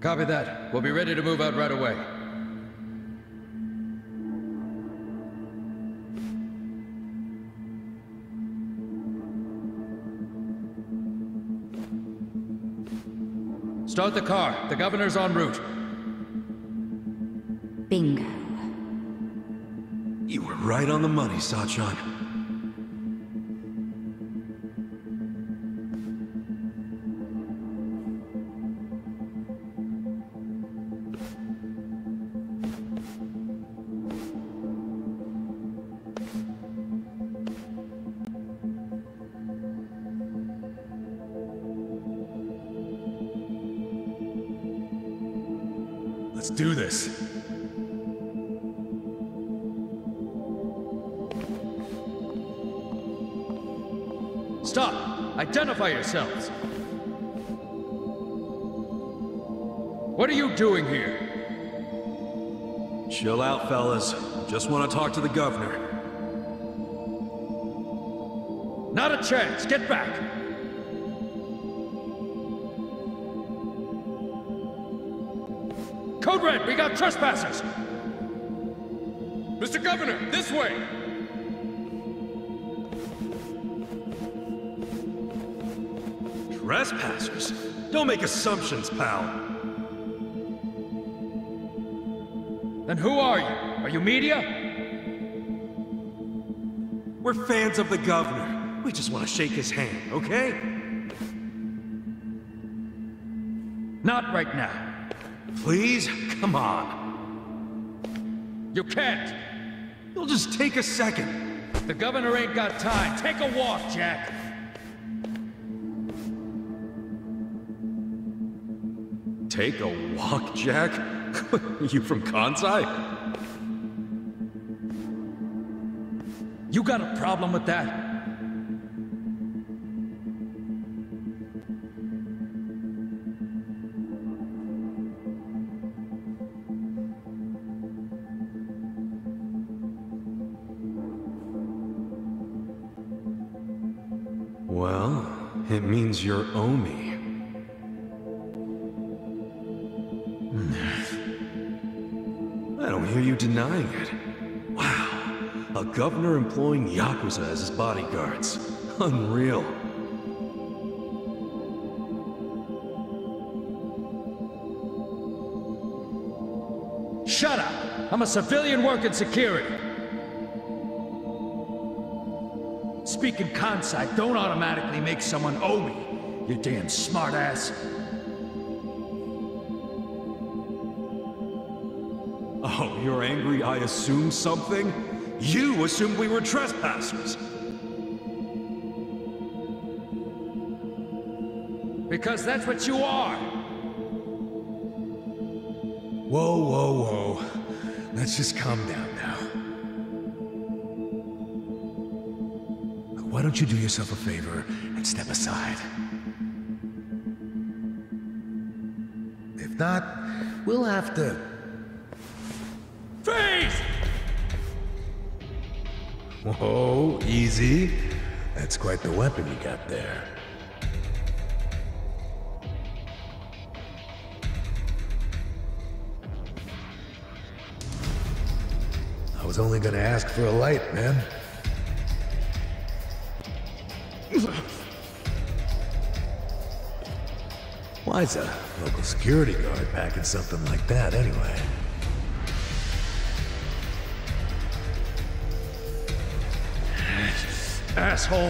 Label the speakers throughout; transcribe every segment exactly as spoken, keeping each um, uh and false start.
Speaker 1: Copy that. We'll be ready to move out right away. Start the car. The governor's en route.
Speaker 2: Bingo.
Speaker 3: You were right on the money, Sachan.
Speaker 4: Let's do this.
Speaker 1: Stop! Identify yourselves! What are you doing here?
Speaker 3: Chill out, fellas. Just want to talk to the governor.
Speaker 1: Not a chance! Get back! Code Red, we got trespassers! Mister Governor, this way!
Speaker 3: Trespassers? Don't make assumptions, pal.
Speaker 1: Then who are you? Are you media?
Speaker 3: We're fans of the governor. We just want to shake his hand, okay?
Speaker 1: Not right now.
Speaker 3: Please? Come on.
Speaker 1: You can't!
Speaker 3: It'll just take a second.
Speaker 1: The governor ain't got time. Take a walk, Jack!
Speaker 3: Take a walk, Jack? You from Kansai?
Speaker 1: You got a problem with that?
Speaker 3: Well, it means you're Omi. I don't hear you denying it. Wow, a governor employing Yakuza as his bodyguards. Unreal.
Speaker 1: Shut up! I'm a civilian working security. Speaking Kansai don't automatically make someone Omi, you damn smartass.
Speaker 3: Oh, you're angry I assumed something? You assumed we were trespassers!
Speaker 1: Because that's what you are!
Speaker 4: Whoa, whoa, whoa. Let's just calm down now. Look, why don't you do yourself a favor and step aside? If not, we'll have to...
Speaker 1: Freeze!
Speaker 4: Whoa, easy. That's quite the weapon you got there. I was only gonna ask for a light, man. Why's a local security guard packing something like that anyway?
Speaker 1: Asshole!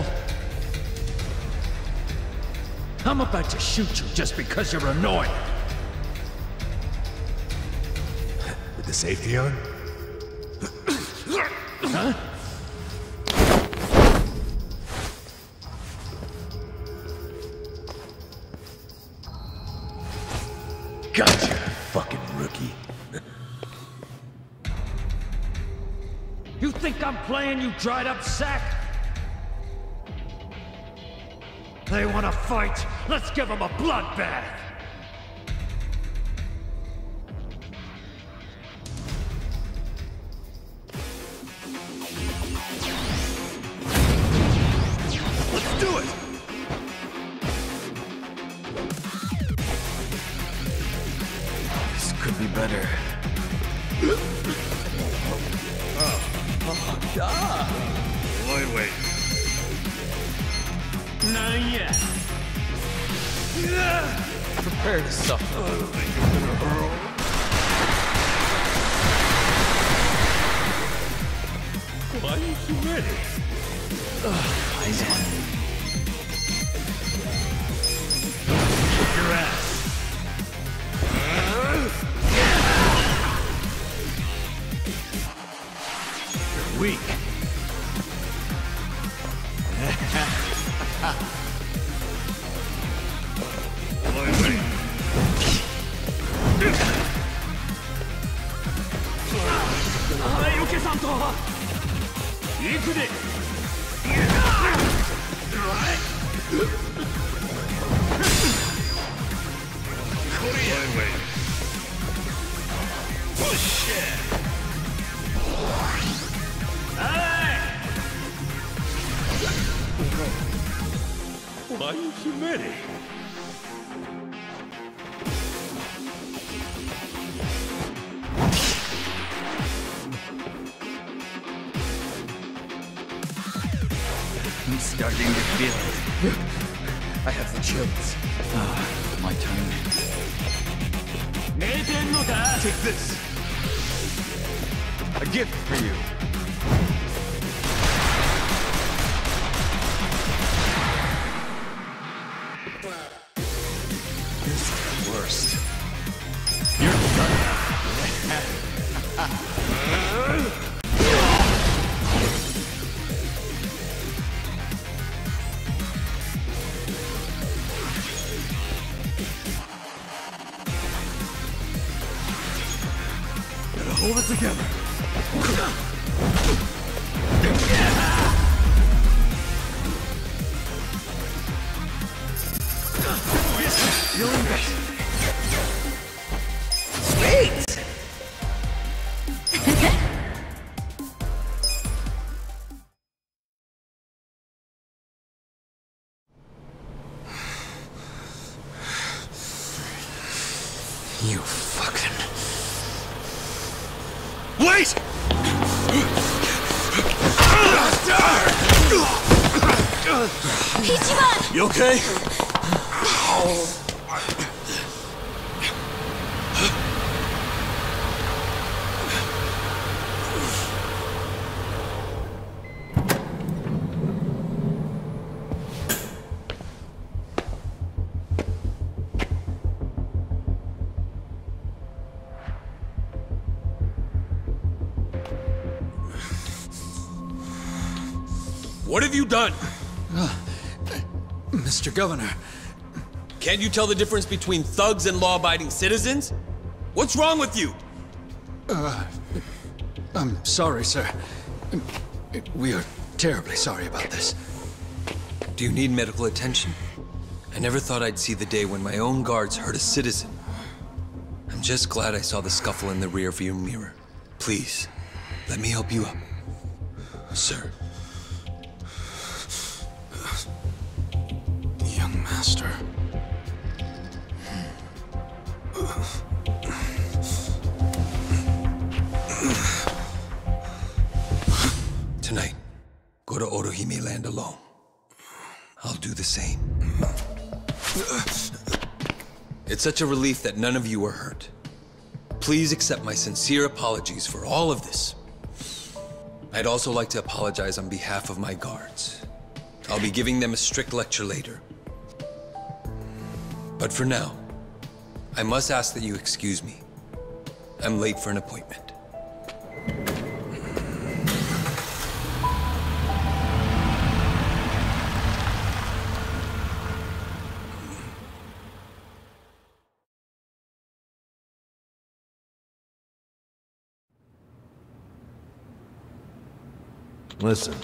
Speaker 1: I'm about to shoot you just because you're annoying.
Speaker 4: With the safety on?
Speaker 1: Huh?
Speaker 4: Gotcha, fucking rookie.
Speaker 1: You think I'm playing, you dried up sack? They wanna fight? Let's give them a bloodbath!
Speaker 3: Let's do it!
Speaker 2: better.
Speaker 5: Oh, God!
Speaker 2: Wait, wait.
Speaker 1: Naya!
Speaker 5: Prepare to suffer.
Speaker 1: Why aren't you ready?
Speaker 5: Eisman.
Speaker 1: Kick your ass. You're weak.
Speaker 2: Wait, wait. Wait, wait. Push it.
Speaker 1: Why aren't you ready?
Speaker 2: I'm starting to feel it.
Speaker 5: I have the chills.
Speaker 2: Ah, my turn.
Speaker 3: Take this. A gift for you.
Speaker 5: This is the worst.
Speaker 1: You're done.
Speaker 3: Hold it together.
Speaker 2: Feeling better. Sweet!
Speaker 5: You fucking...
Speaker 3: Wait!
Speaker 6: Ichiban!
Speaker 3: You okay?
Speaker 7: What have you done?
Speaker 5: Mister Governor.
Speaker 7: Can't you tell the difference between thugs and law-abiding citizens? What's wrong with you?
Speaker 5: I'm sorry, sir. We are terribly sorry about this.
Speaker 7: Do you need medical attention? I never thought I'd see the day when my own guards hurt a citizen. I'm just glad I saw the scuffle in the rearview mirror. Please, let me help you up. Sir.
Speaker 5: Young master.
Speaker 7: Tonight, go to Otohime Land alone. I'll do the same. It's such a relief that none of you were hurt. Please accept my sincere apologies for all of this. I'd also like to apologize on behalf of my guards. I'll be giving them a strict lecture later. But for now, I must ask that you excuse me. I'm late for an appointment.
Speaker 4: Listen.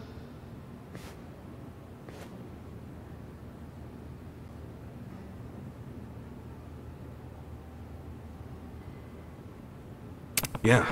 Speaker 3: Yeah.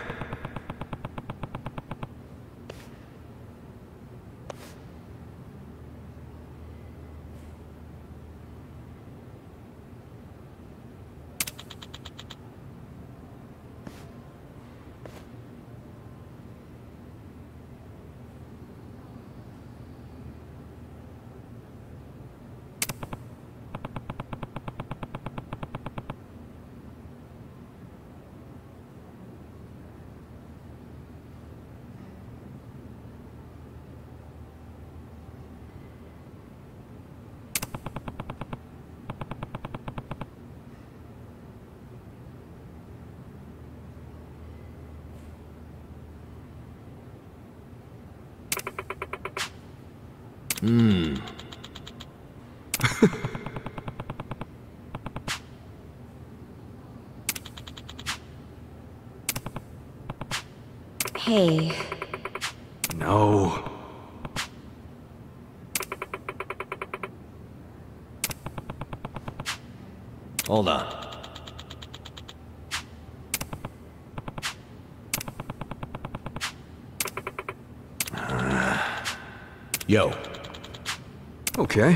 Speaker 3: Hmm.
Speaker 6: Hey.
Speaker 3: No. Hold on. Uh, yo. Okay.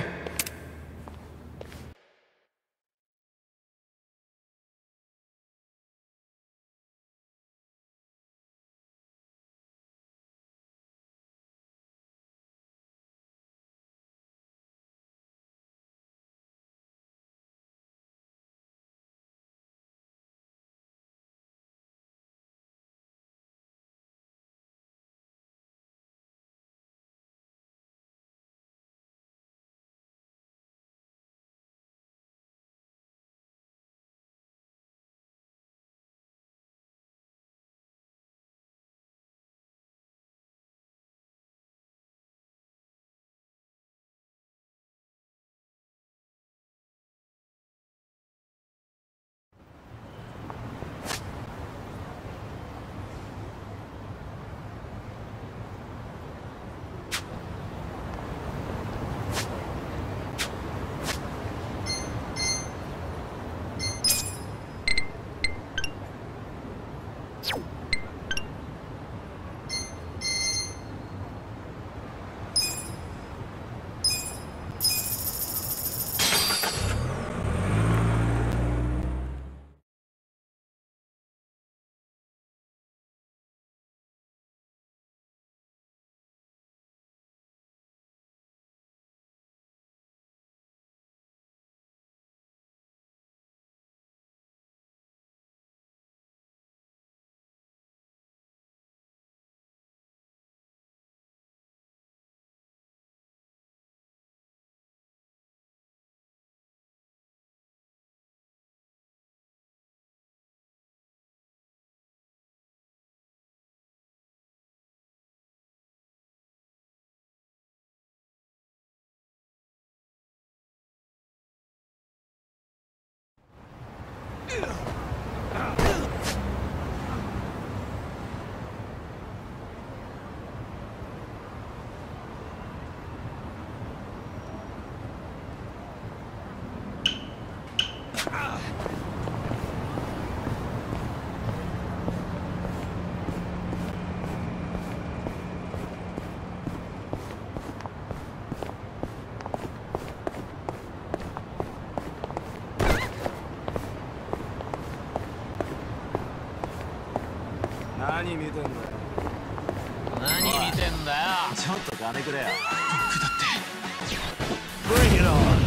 Speaker 1: Bring it on.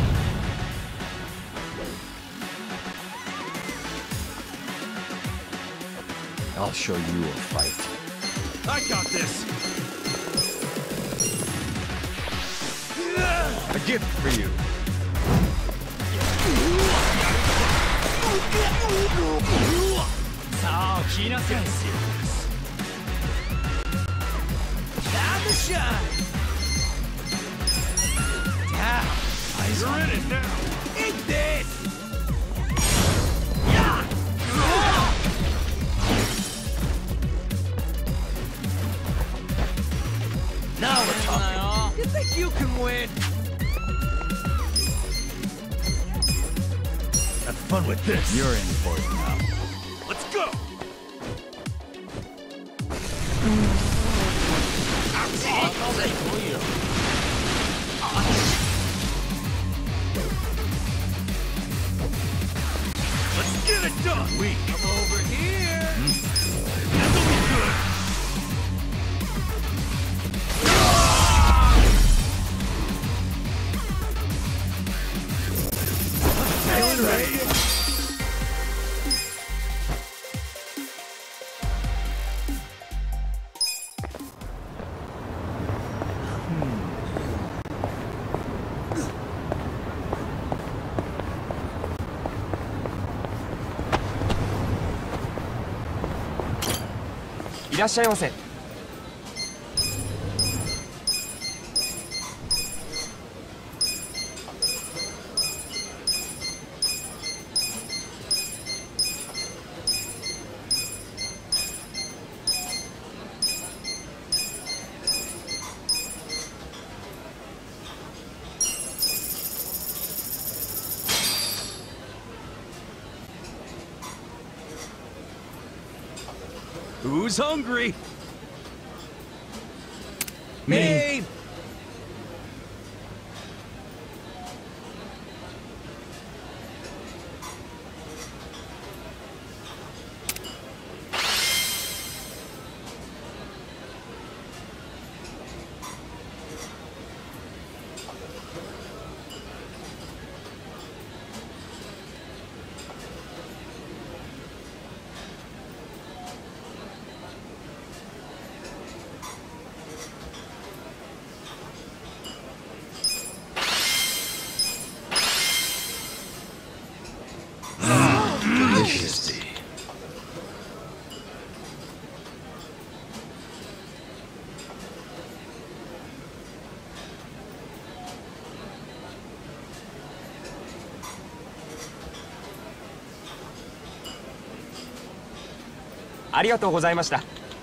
Speaker 2: I'll show you a fight.
Speaker 1: I got this.
Speaker 2: A gift for you.
Speaker 1: You're in it now. Eat this.
Speaker 2: Now we're talking.
Speaker 1: You think you can win?
Speaker 2: Have fun with this. You're in for it now.
Speaker 1: Let's go. Let's get it done.
Speaker 2: Weak.
Speaker 1: Come over here. This'll be good. Feeling ready?
Speaker 3: Who's hungry?
Speaker 1: Me.
Speaker 2: Delicious.
Speaker 6: ありがとうございました。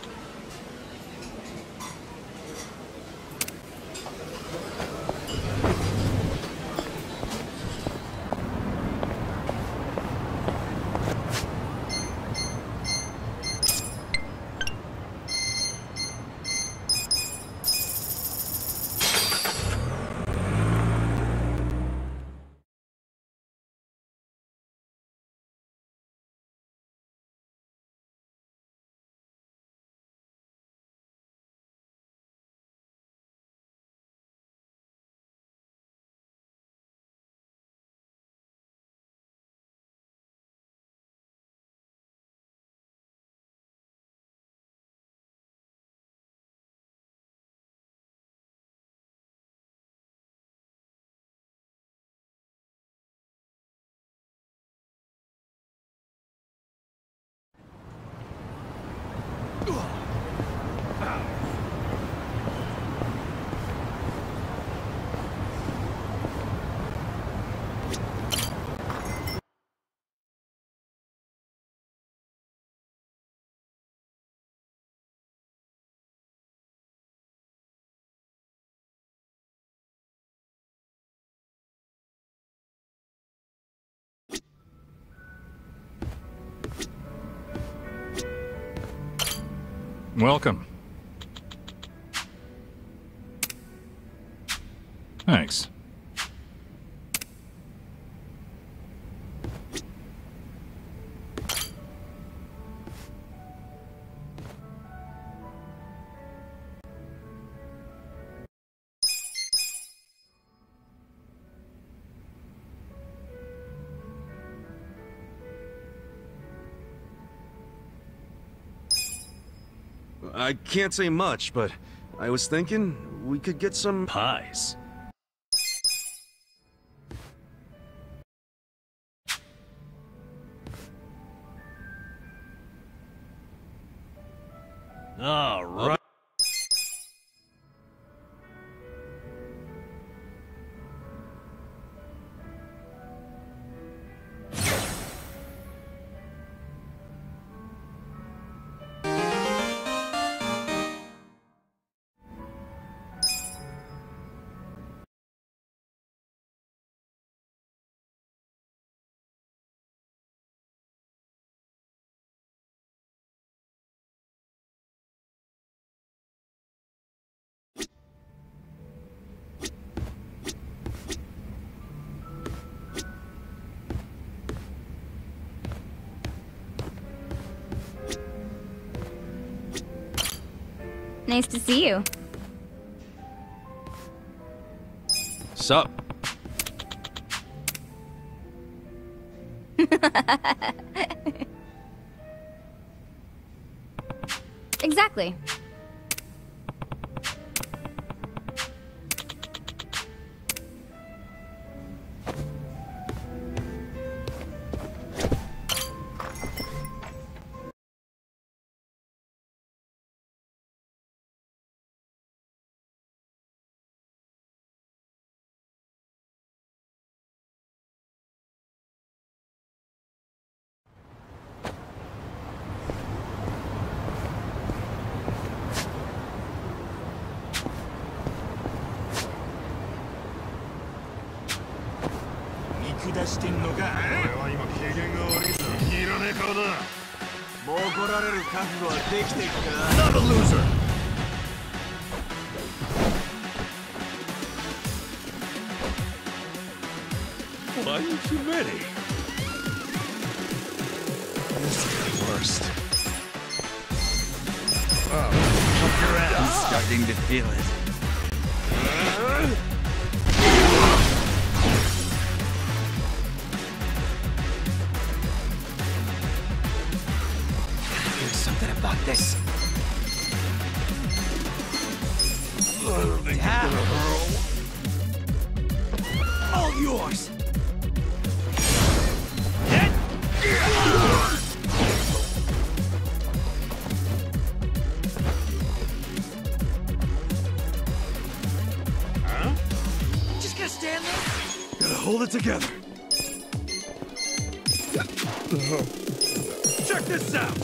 Speaker 4: Welcome. Thanks.
Speaker 3: I can't say much, but I was thinking we could get some
Speaker 4: Pies. All right.
Speaker 8: Nice to see you.
Speaker 3: Sup?
Speaker 8: Exactly.
Speaker 4: Not a loser! Why are you ready? This is the worst. Oh, up your ass.
Speaker 2: I'm starting to feel it.
Speaker 5: There's something about this. All yours. Just gonna stand there?
Speaker 3: Gotta hold it together.
Speaker 4: Check this out!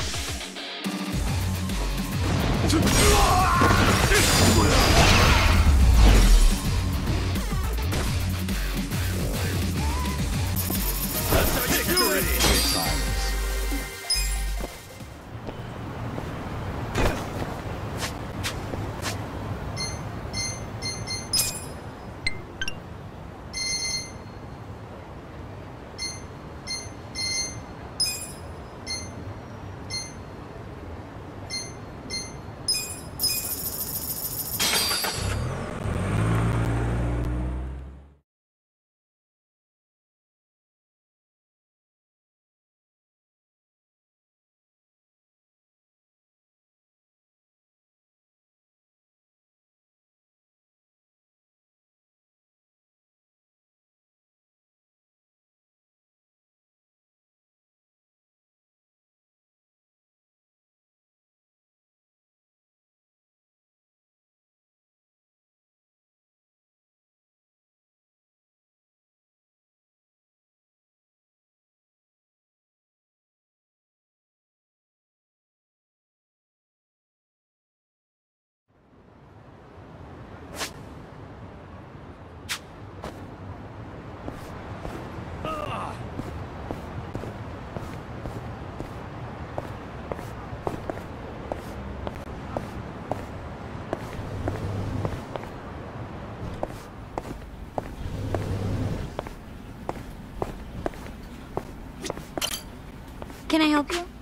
Speaker 8: Can I help you?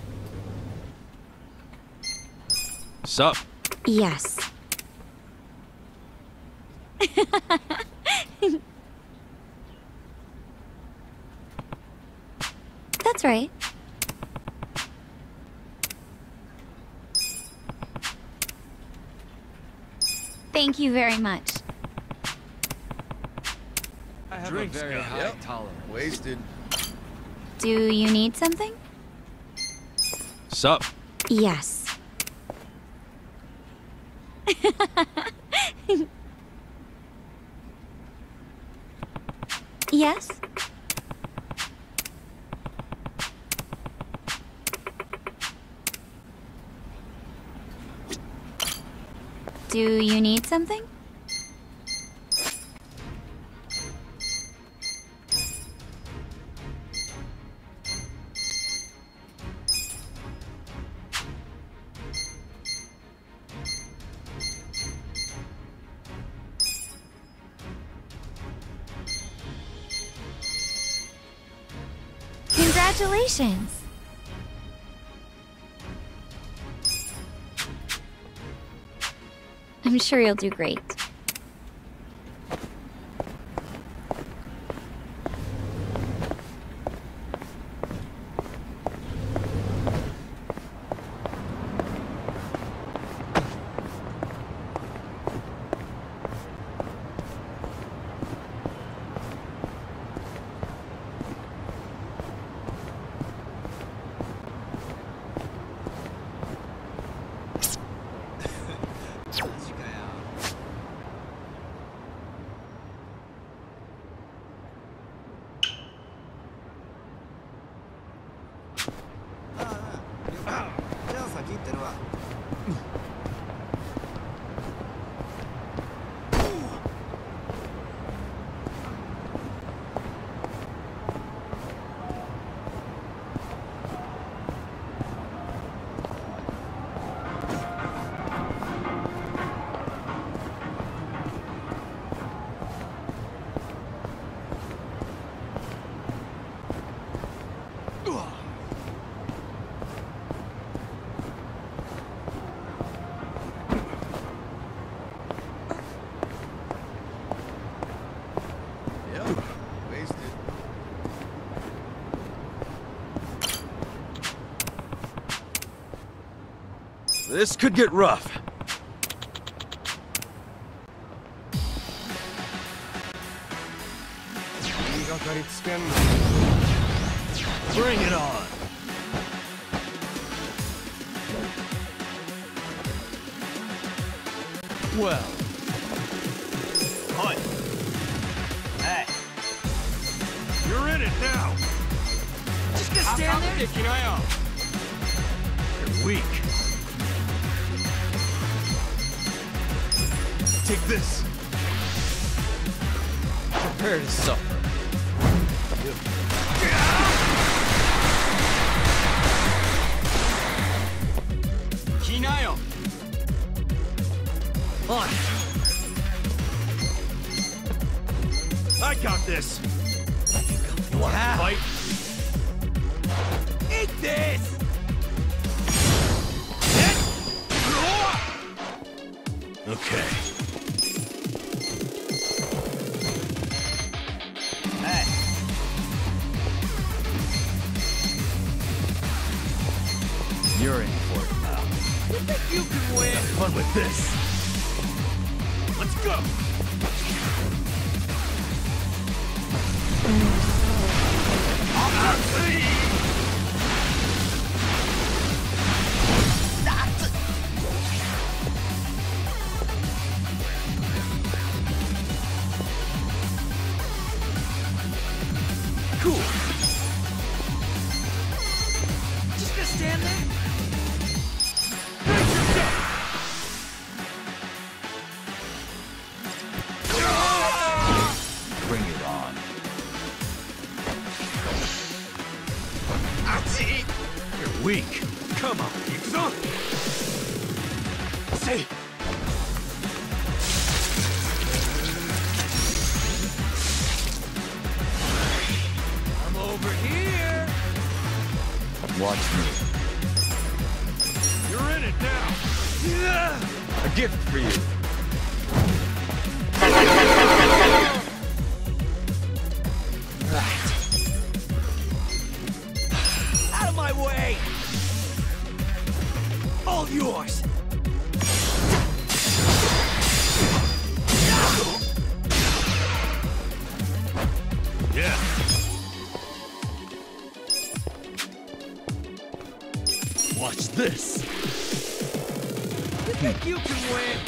Speaker 2: Sup?
Speaker 8: Yes. That's right. Thank you very much.
Speaker 2: I have
Speaker 4: Drinks
Speaker 2: a very
Speaker 4: guy.
Speaker 2: high
Speaker 4: Yep.
Speaker 2: tolerance.
Speaker 4: Wasted.
Speaker 8: Do you need something?
Speaker 2: Sup?
Speaker 8: Yes. Yes? Do you need something? Congratulations! I'm sure you'll do great.
Speaker 2: This could get rough.
Speaker 1: Bring it on. Well.
Speaker 6: Oi. Hey.
Speaker 1: You're in it now.
Speaker 6: Just gonna stand there?
Speaker 1: You're weak.
Speaker 2: Take this. Prepare to suffer.
Speaker 6: Kinayo.
Speaker 1: On. I got this. You want to fight? Eat this. Okay.
Speaker 6: Hey.
Speaker 1: You're in for it now.
Speaker 6: You think you can win?
Speaker 1: Have fun with this. Let's go.
Speaker 6: Cool. Just gonna stand there?
Speaker 1: Bring it on. You're weak. Come on, Yakuza. Say.
Speaker 6: I'm over here.
Speaker 1: Watch me. You're in it now.
Speaker 2: A gift for you.
Speaker 6: Right. Out of my way. All yours.
Speaker 1: Yeah. Watch this.
Speaker 6: You think you can win?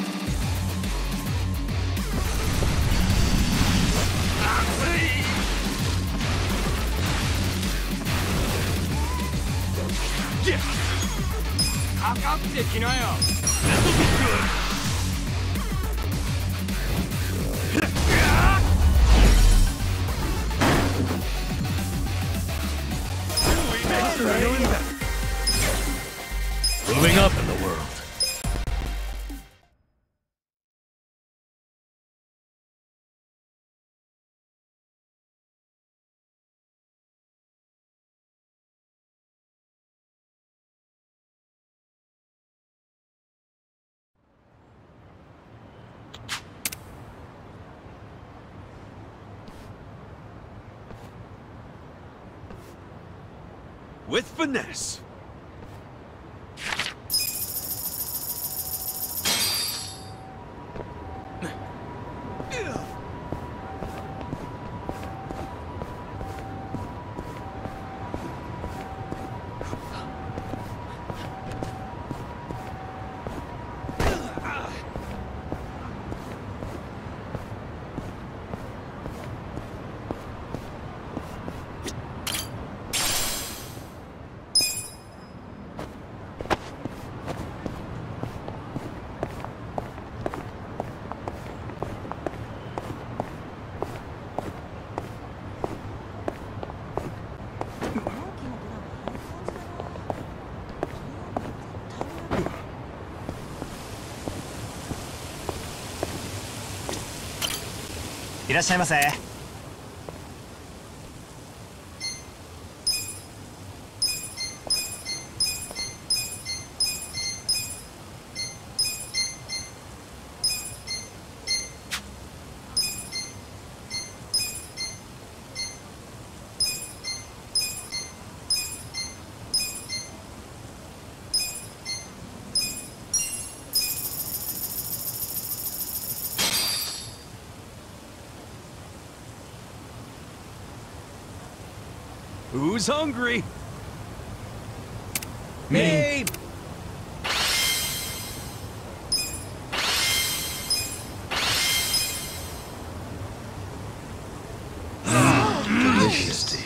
Speaker 1: Yeah. This'll be good. Doing better. Moving up in the world.
Speaker 2: With finesse.
Speaker 6: いらっしゃいませ。
Speaker 2: Who's hungry?
Speaker 6: Me!
Speaker 3: Delicious to